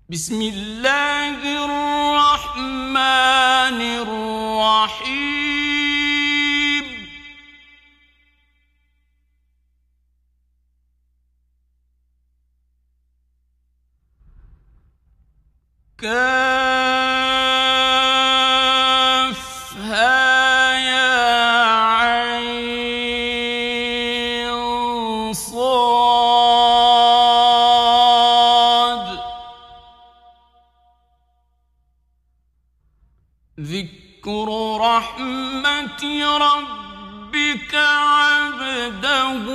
بسم الله الرحمن الرحيم كافها يا عين صاد ذكر رحمة ربك عبده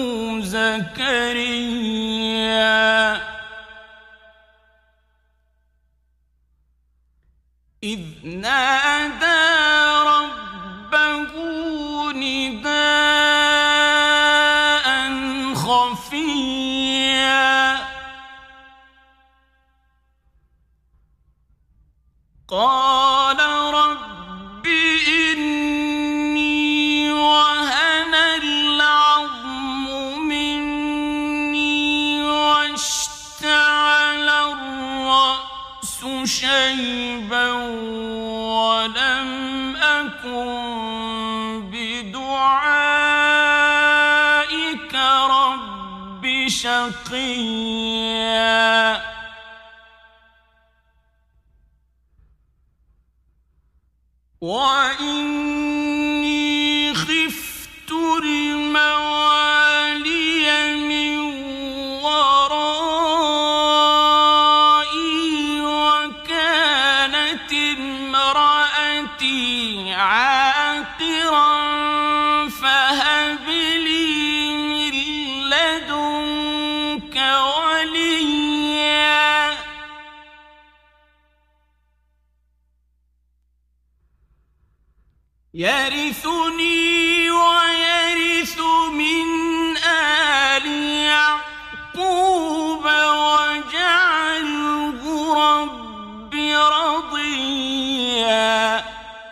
زكريا إذ نادى ربه نداء خفيا قال رب إني وهن العظم مني واشتعل الرأس شيبا ولم أكن بدعائك رب شقيا وإني خفت الموالي من ورائي وكانت امرأتي عاقرا فهب لي من لدنك وليا يرثني ويرث من آل يعقوب واجعله رب رضيا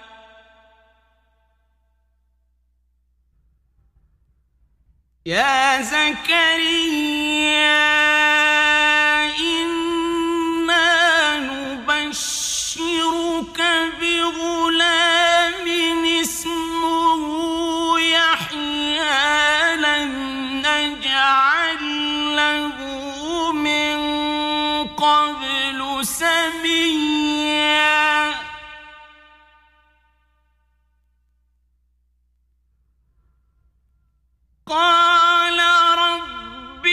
يا زكريا إنا نبشرك بغلام اسمه يحيى لم نجعل له من قبل سميا قال رب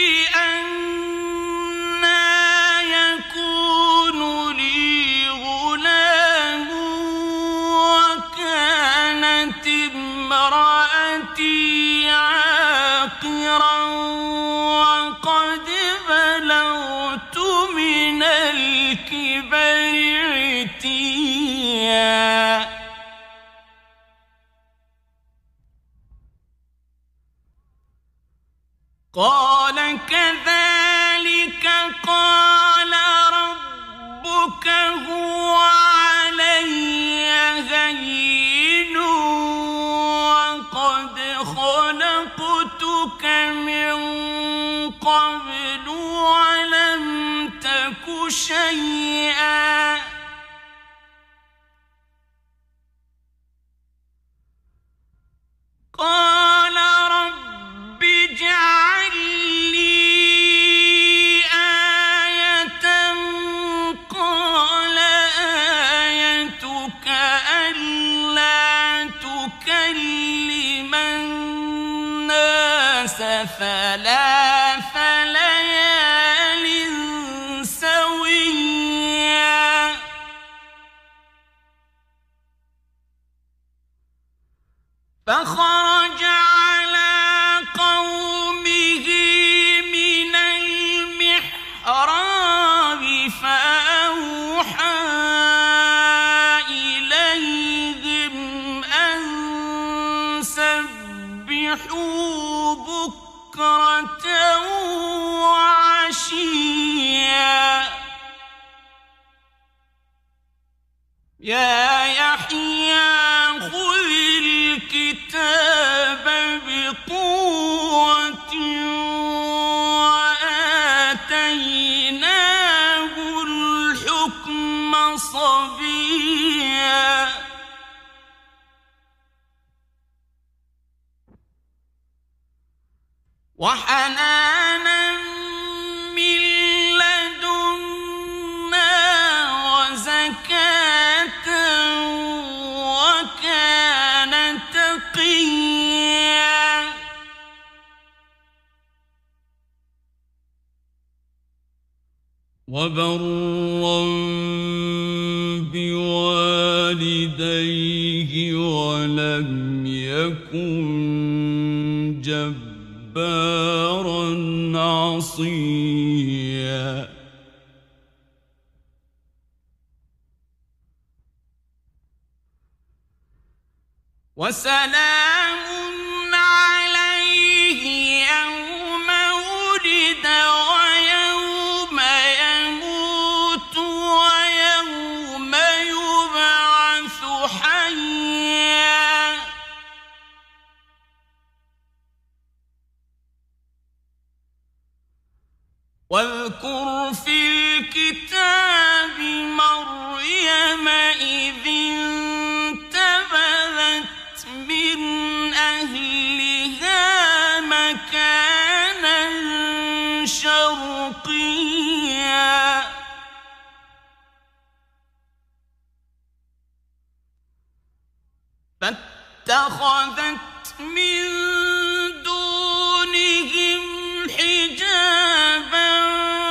أنى يكون لي غلام وكانت امرأتي عاقرا وقد بلغت من الكبر عتيا قال كذلك قال ربك هو علي هين وقد خلقتك من قبل ولم تك شيئا قال رب اجعل لي آية قال آيتك ألا تكلم الناس ثلاث ليال سويا فخرج على قومه من المحراب فأوحى إليهم أن سبحوا بكرة وعشيا يا يحيى خذ الكتاب بقوة وآتيناه وبرا بوالديه ولم يكن جبارا عصيا وسلام عليه يوم ولد ويوم يموت ويوم يبعث حيا واذكر في الكتاب مريم إذ انتبذت من أهلها مكانا شرقيا فاتخذت من دونهم حجابا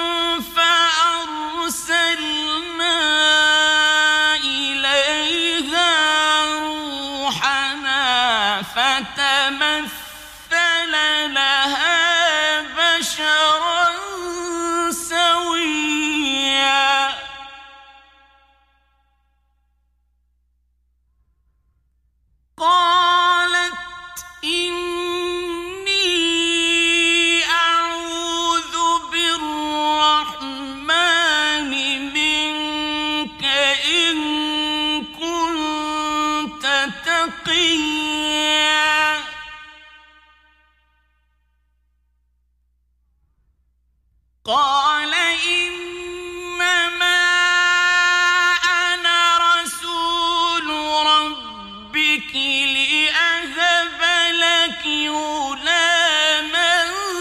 فأرسلنا إليها روحنا فتمثل لها بشرا سويا قالت إني أعوذ بالرحمن منك إن كنت تقيا قال إنما أنا رسول ربك لأهب لك غلاما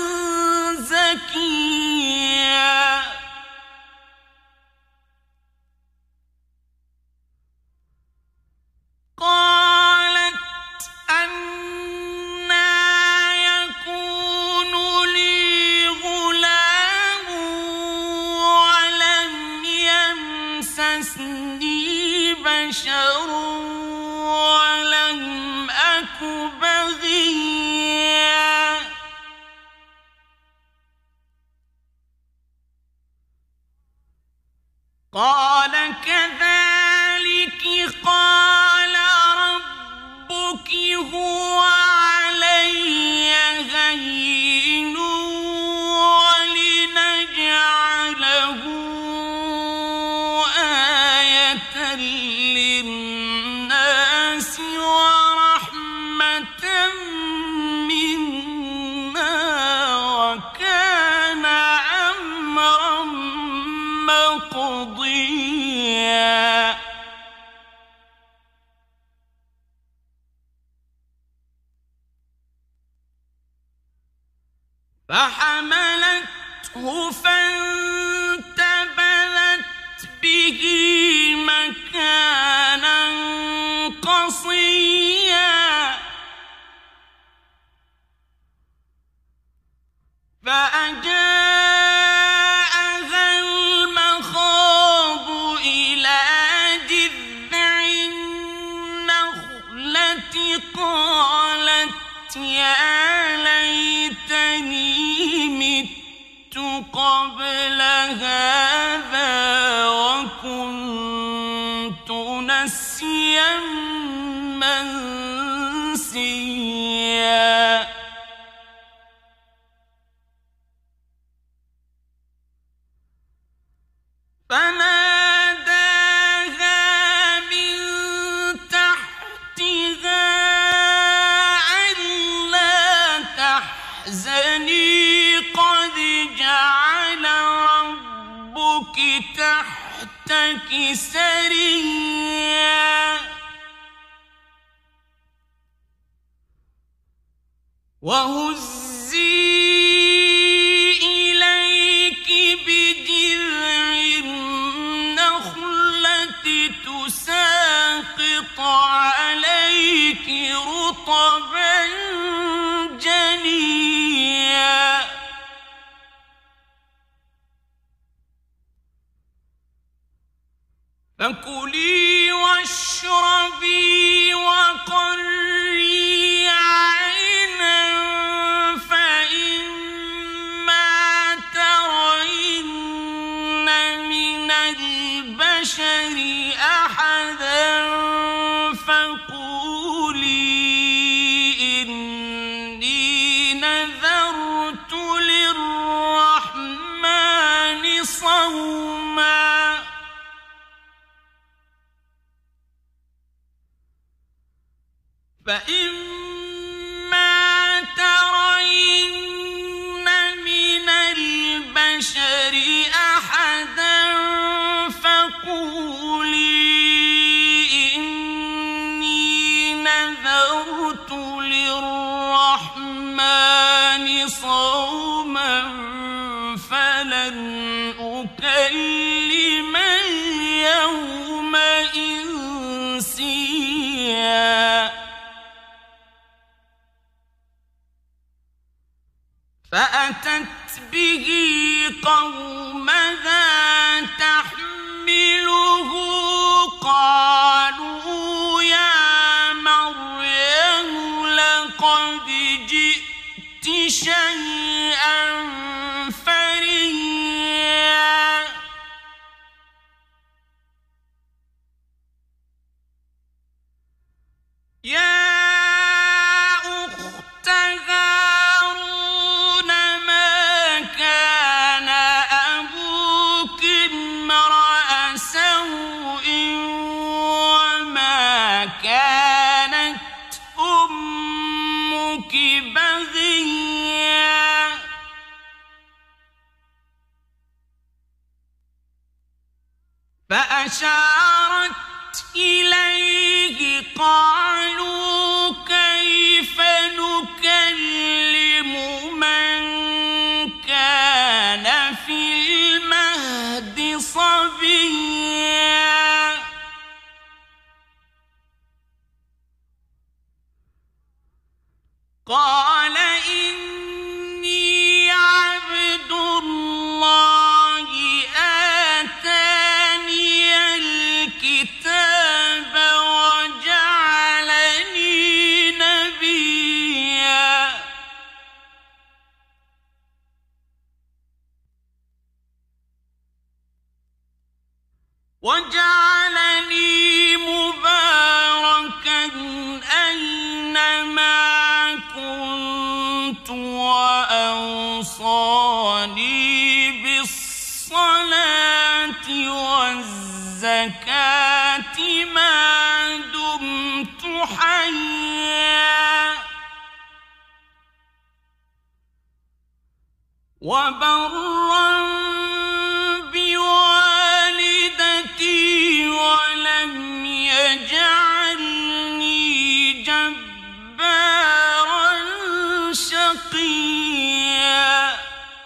زكيا قالت أنى يكون لي غلام ولم يمسسني بشر ولم أك بغيا قال كذلك قال ربك هو علي هين ولنجعله آية للناس ورحمة منا وكان أمرا مقضيا فحملته فانتبذت به مكانا قصيا فأجاءها المخاض إلى جذع النخلة قالت يا ليتني مت قبل هذا وكنت نسيا منسيا فناداها من تحتها ألا تحزني قد جعل ربك تحتك سريا وهزي إليك بجذع النخلة تساقط عليك رطبا جنيا فكلي واشربي وقري عينا فإما ترين من البشر أحدا فقولي إني نذرت للرحمن صوما فإما ترين من البشر أحدا فقولي إني نذرت للرحمن صوما فلن أكلم اليوم إنسيا فأتت به قومها تحمله قالوا يا مريم لقد جئت شيئا فريا يا أخت هارون ما كان أبوك امرأ سوء وما كانت أمك بغيا فأشارت إليه قالوا كيف نكلم من كان في المهد صبيا قال إني عبد الله آتاني الكتاب وجعلني نبيا وجعلني مباركا أينما كنت وأوصاني بالصلاة والزكاة ما دمت حيا وبرا بوالدتي ولم يجعلني جبارا شقيا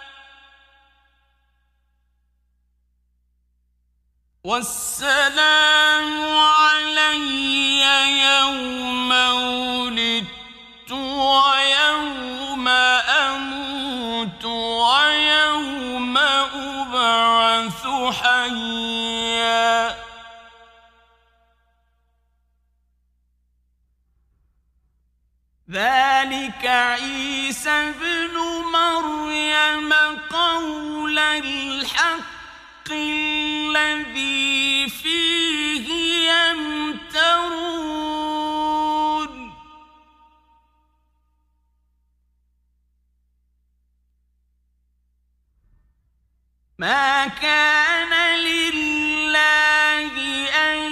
والسلام علي يوم ولدت ويوم أموت ويوم أبعث حيا ذلك عيسى ابن مريم قول الحق الذي فيه يمترون ما كان لله أن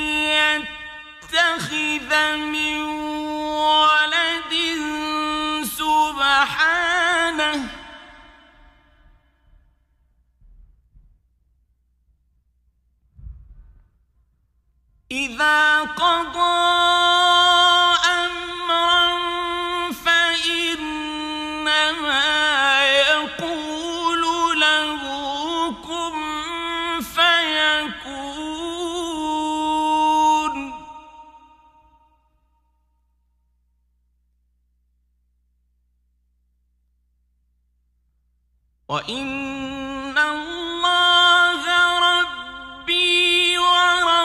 يتخذ من ولد سبحانه إذا قضى أمرا فإنما يقول له كن فيكون وإن الله ربي وربكم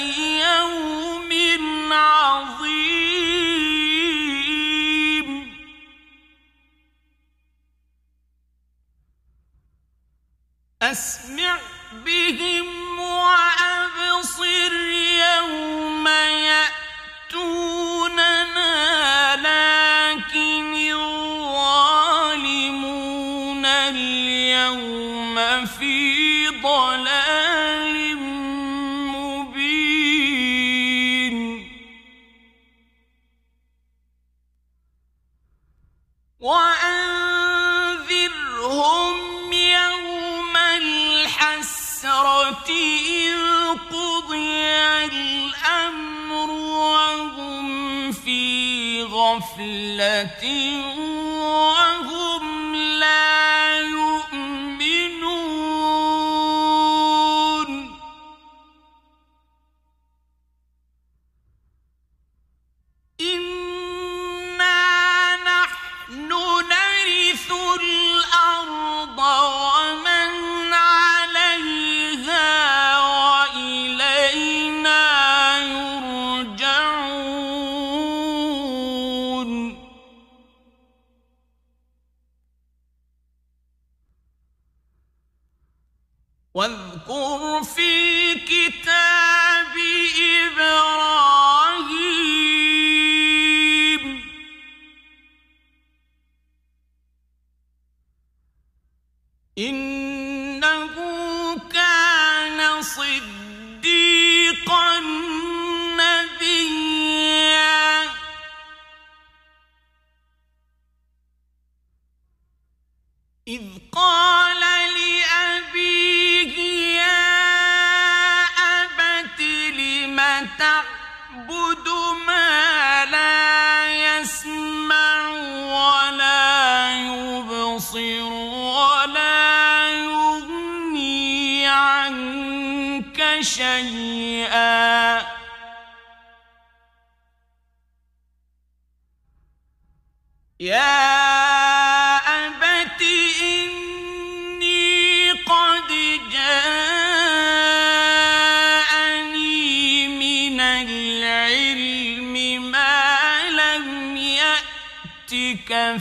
ليوم عظيم أسمع بهم وأبصر يوم يأتوننا لكن الظالمون اليوم في ضلال مبين وأنذرهم يوم الحسرة إذ قضي الأمر وهم في غفلة وهم لا يؤمنون إنا نحن نرث الأرض ومن عليها وإلينا يرجعون واذكر في الكتاب إبراهيم إنه كان صديقا نبيا إذ قال لأبيه يا أبت لم تعبد ما لا يسمع ولا يبصر ولا يغني عنك شيئا يا أبت إني قد جاءني من العلم ما لم يأتك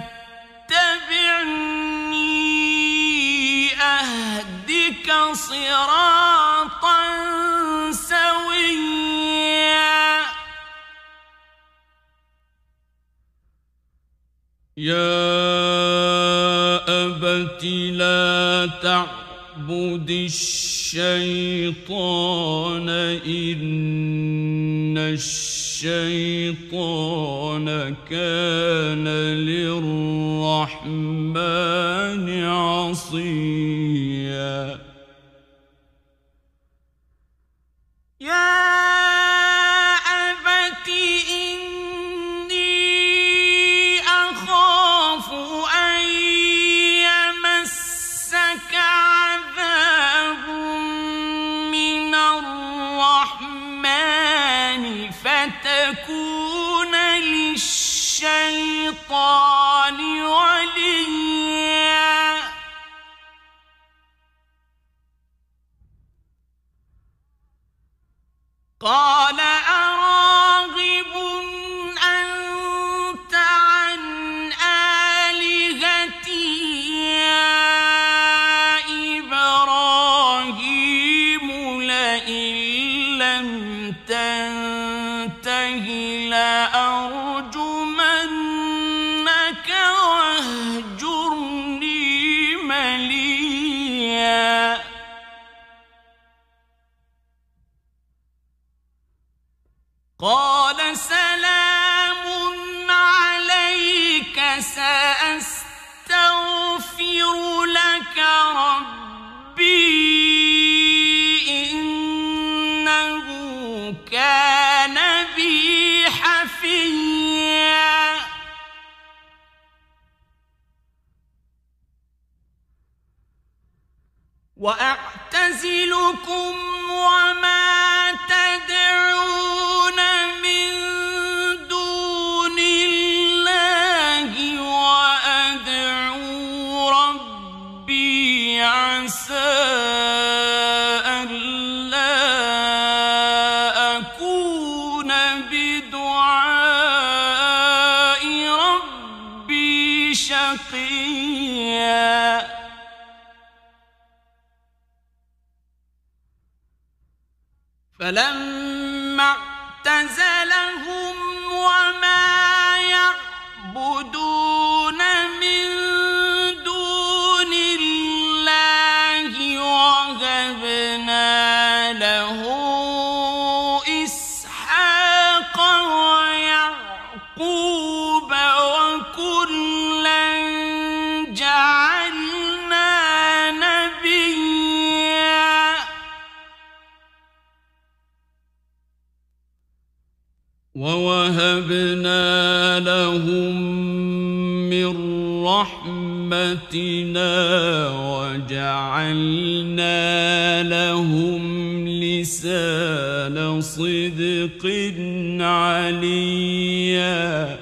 فاتبعني أهدك صراطا سويا يا أبت لا تعبد الشيطان إن الشيطان كان للرحمن عصيا يا أبت إني أخاف أن يمسك عذاب من الرحمن فتكون للشيطان وليا قال أراغب أنت عن آلهتي يا إبراهيم لئن لم تنته لأرجمنك واهجرني مليا قال سلام عليك سأستغفر لك ربي إنه كان بي حفيا وأعتزلكم وما تدعون من دون الله وأدعو ربي عسى ألا بدعاء ربي شقيا فلما اعتزلهم وما يعبدون من دون الله وهبنا له إسحاق ويعقوب وكلا جعلنا نبيا ووهبنا لهم من رحمتنا وجعلنا لهم لسان صدق عليا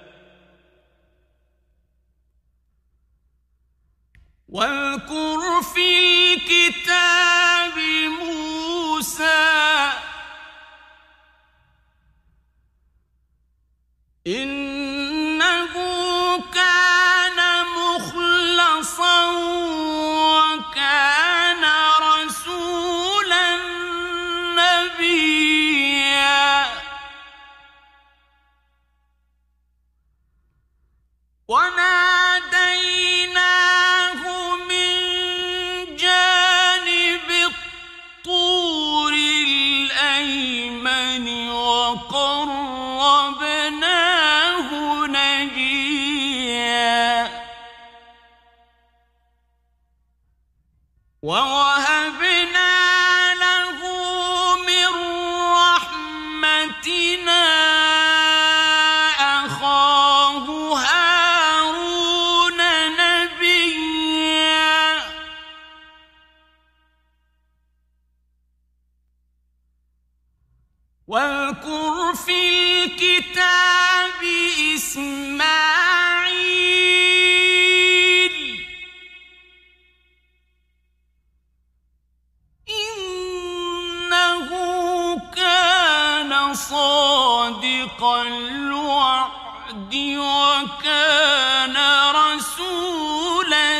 واذكر في الكتاب موسى إنه كان مخلصا وكان رسولا نبيا وناديناه من جانب الطور الأيمن وقربناه نجيا ووهبنا له من رحمتنا أخاه هارون نبيا واذكر في الكتاب إسماعيل إنه كان صادق الوعد وكان رسولا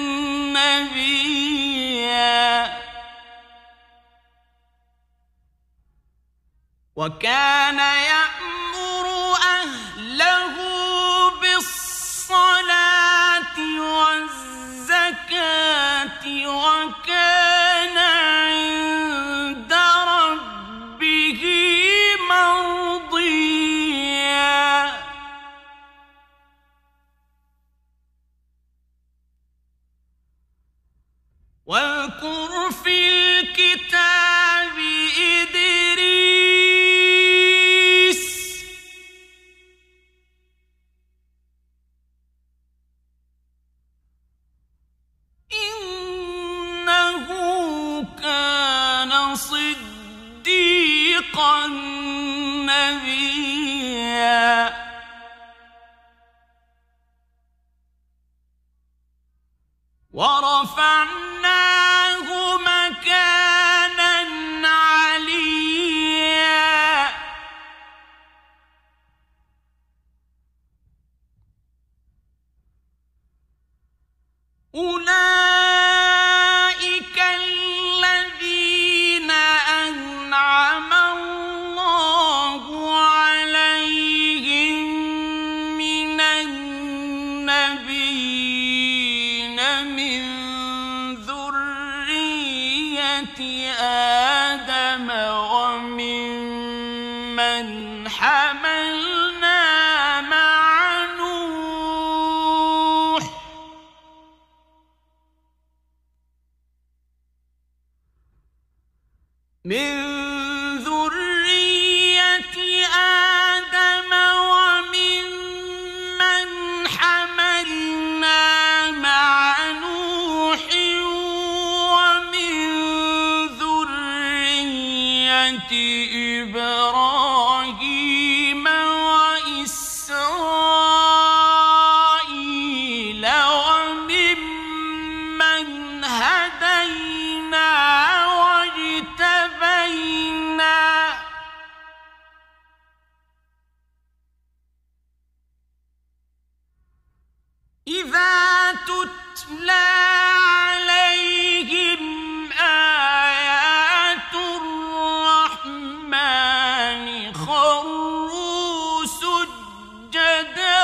نبيا وكان يأمر أهله بالصلاة والزكاة وكان عند ربه مرضيا واذكر في الكتاب إدريس إنه كان صديقا نبيا ورفعناه مكانا عليا أولئك الذين أنعم الله عليهم من النبيين من ذرية آدم وممن حملنا مع نوح من ذرية آدم وممن حملنا مع نوح ومن ذرية إبراهيم إذا تتلى عليهم آيات الرحمن خروا سجدا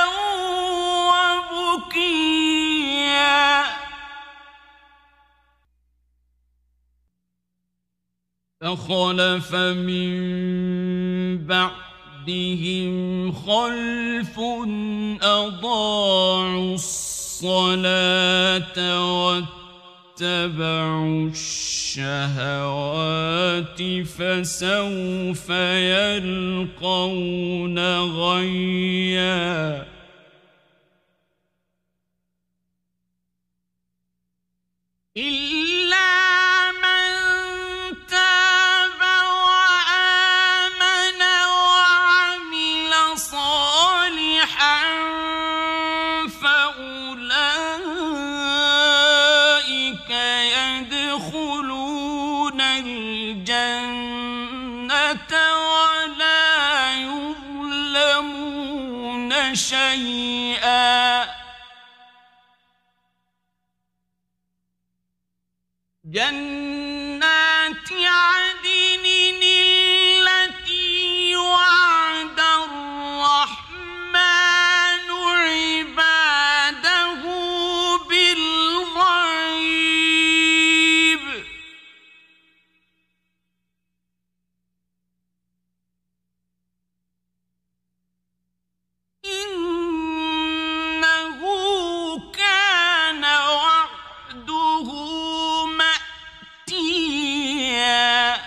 وبكيا فخلف من بعدهم خلف أضاعوا الصلاة واتبعوا الشهوات فسوف يلقون غيا إلا من تاب وآمن وعمل صالحا فأولئك يدخلون الجنة ولا يظلمون شيئا جنات عدن التي وعد الرحمن عباده بالغيب إنه كان وعده مأتيا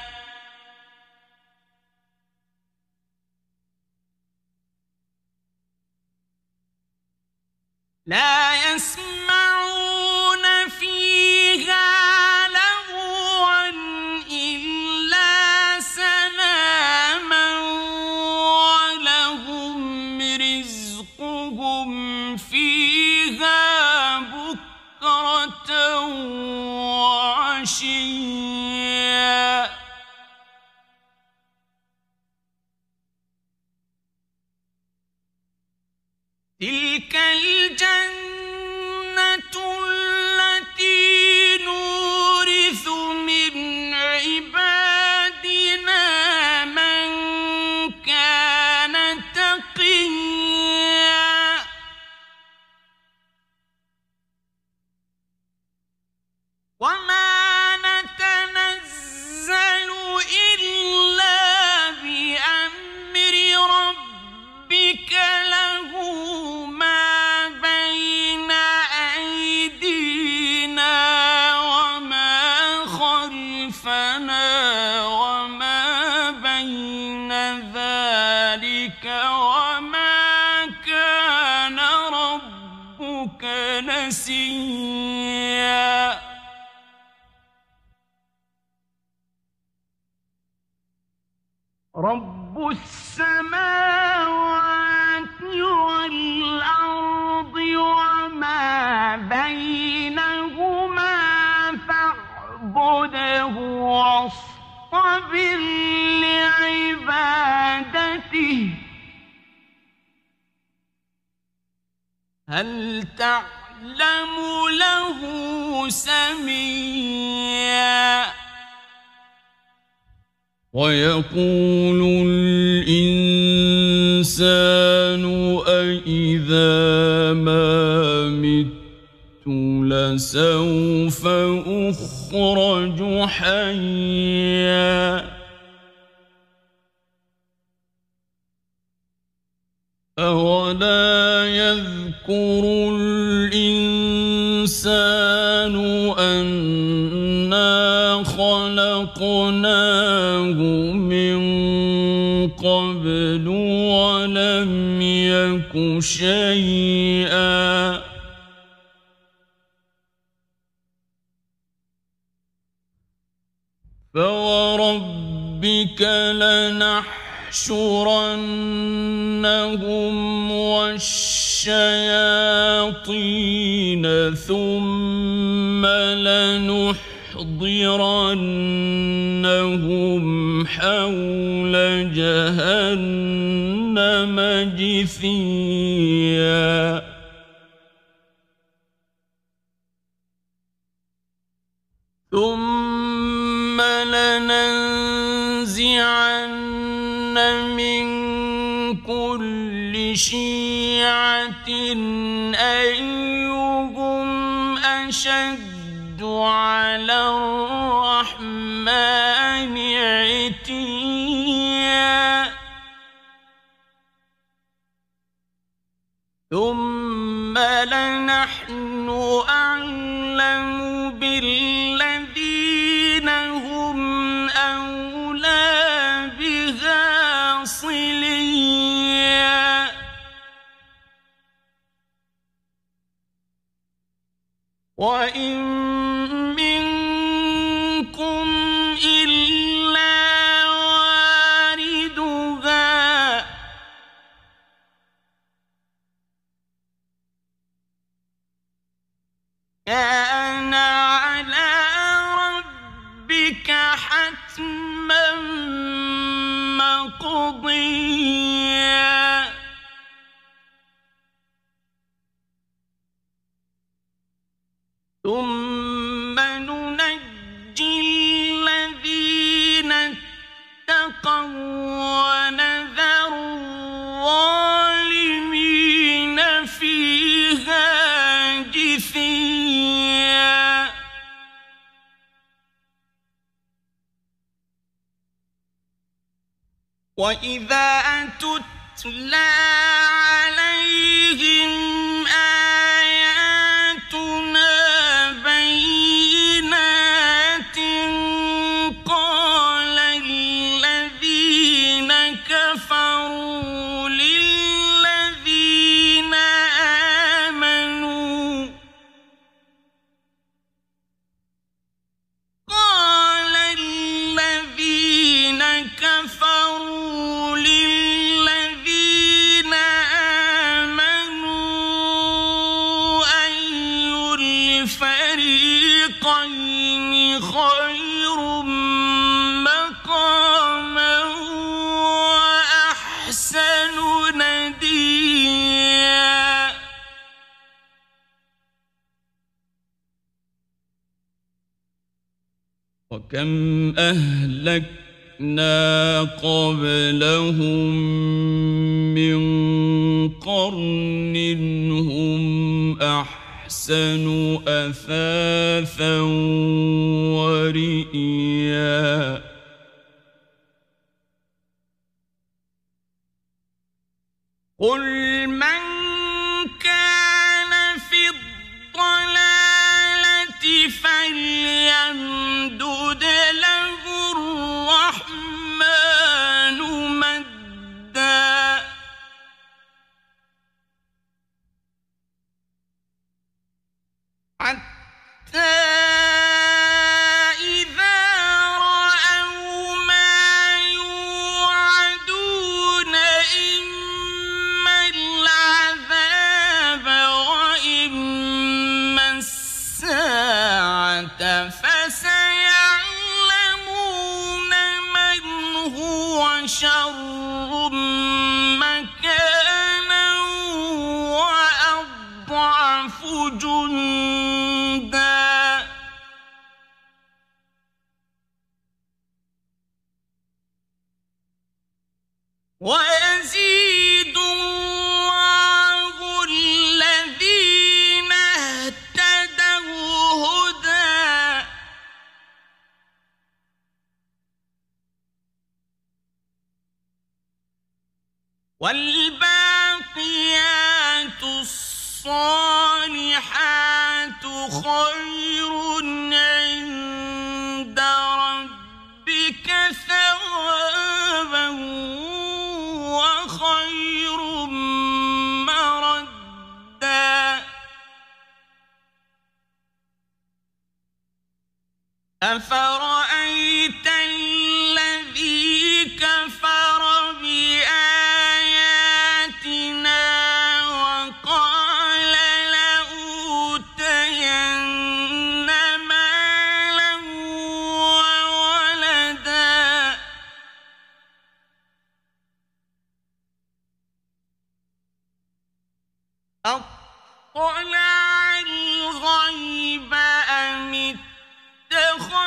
لا يسمعون فيها لغوا إلا سلاما ولهم رزقهم فيها بكرة وعشيا تلك الجنة التي نورث من عبادنا من كان تقيا وما نتنزل إلا بأمر ربك له ما بين أيدينا وما خلفنا وما بين ذلك وما كان ربك نسيا رب السماوات والأرض وما بينهما فاعبده واصطبر لعبادته هل تعلم له سميا ويقول الإنسان أإذا ما مت لسوف أخرج حيا أولا يذكر الإنسان أنا خلقناه من قبل ولم يك شيئا فوربك لنحشرنهم والشياطين ثم لنحضرنهم حول جهنم جثيا ثم لننزعن من كل شيعة أيهم أشد على الرحمن عتيا ثم لنحن أعلم بالذين هم أولى بها صليا وإن منكم إلا واردها كان على ربك حتما مقضيا ثم ننجي الذين اتقوا ونذر الظالمين فيها جثيا وإذا تتلى عليهم آياتنا بينات قال الذين كفروا للذين آمنوا أي الفريقين خير مقاما وأحسن نديا وكم أهلكنا قبلهم من قرن هم أحسن أثاثا ورئيا قل من كان في الضلالة فليمدد له الرحمن مدا حتى إذا رأوا ما يوعدون إما العذاب وإما الساعة فسيعلمون من هو شر مكانا وأضعف جندا ويزيد الله الذين اهتدوا هدى والباقيات الصالحات خير عند ربك ثوابا وخير مردا أفرأيت الذي كفر بآياتنا وقال لأوتين مالا وولدا أطلع الغيب أم اتخذ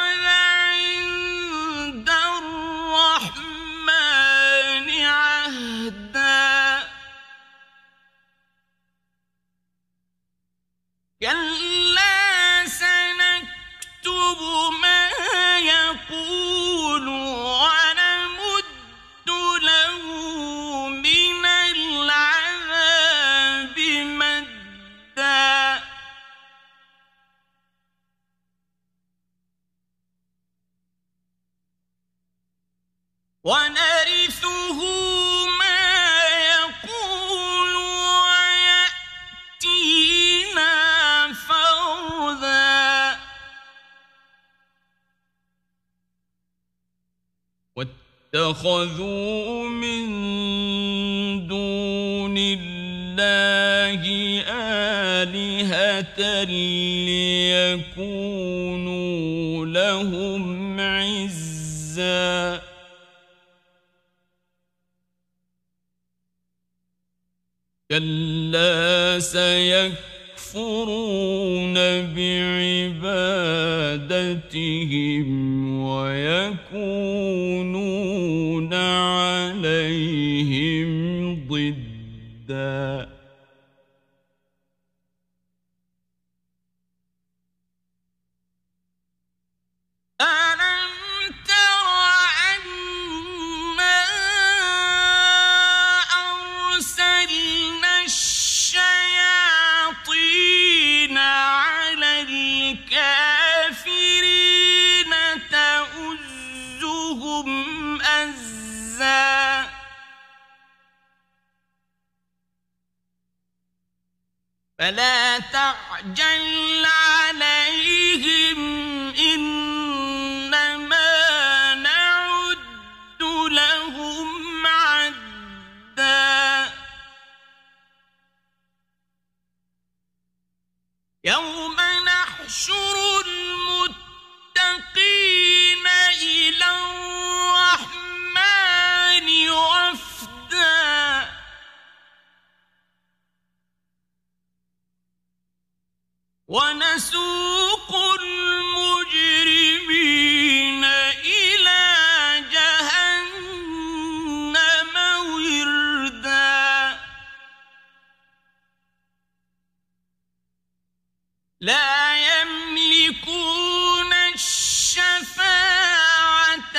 اتخذوا من دون الله آلهة ليكونوا لهم عزا كلا سيكفرون بعبادتهم ويكونون عليهم ضدا ألم تر أنا أرسلنا الشياطين على الكافرين تؤزهم أزا فلا تعجل عليهم إنما نعد لهم عدا يوم نحشر المتقين إلى الرحمن وفدا ونسوق المجرمين إلى جهنم وردا لا يملكون الشفاعة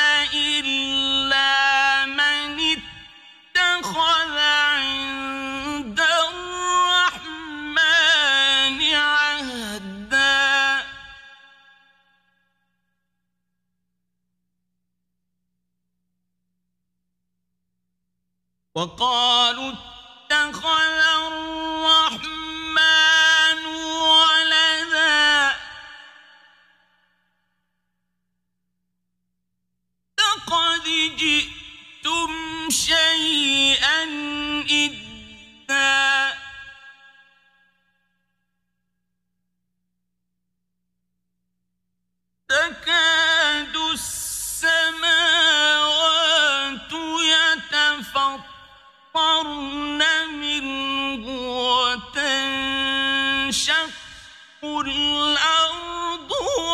إلا من اتخذ عند الرحمن عهدا وقالوا اتخذ الرحمن ولدا لقد جئتم شيئا إدا تكاد السماوات يتفطرن منه وتنشق الأرض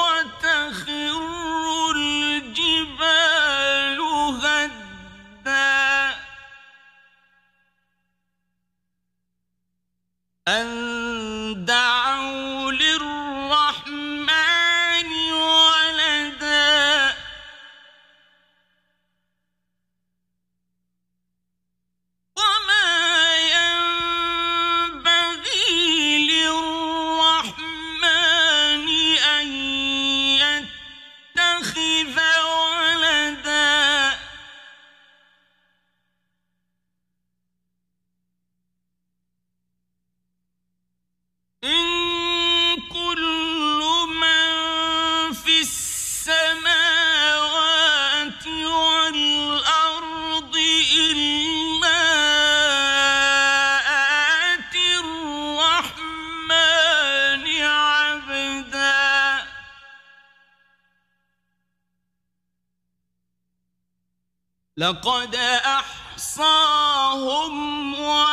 وتخر الجبال هدا أن دعوا للرحمن ولدا وما ينبغي للرحمن أن يتخذ ولدا إن كل من في السماوات والأرض إلا آتي الرحمن عبدا لقد أحصاهم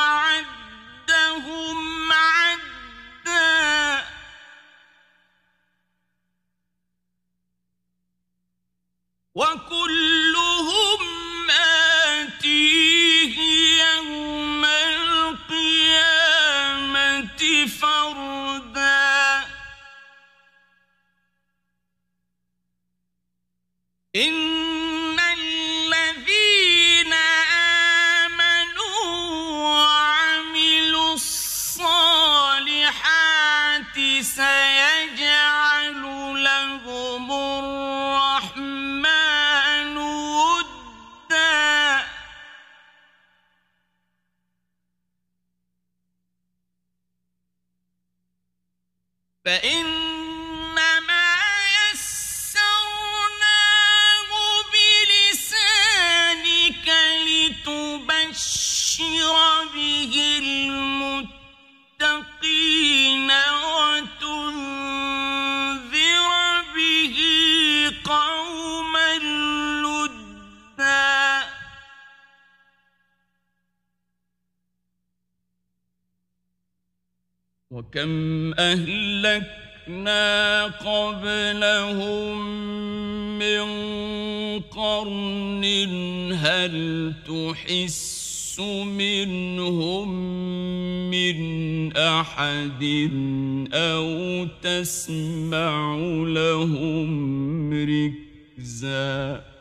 وعدهم عدا وكلهم آتيه يوم القيامة فردا إن الذين آمنوا وعملوا الصالحات سيجعل لهم الرحمن ودا فإنما يسرناه بلسانك وكم أهلكنا قبلهم من قرن هل تحس منهم من أحد أو تسمع لهم ركزا